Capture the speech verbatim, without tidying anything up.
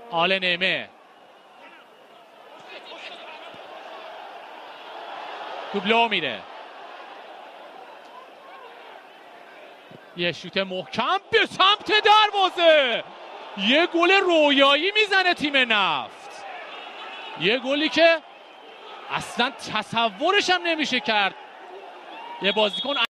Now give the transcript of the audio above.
آل نعمه دوبلو میره، یه شوت محکم به سمت دروازه، یه گل رویایی میزنه تیم نفت، یه گلی که اصلا تصورش هم نمیشه کرد. یه بازیکن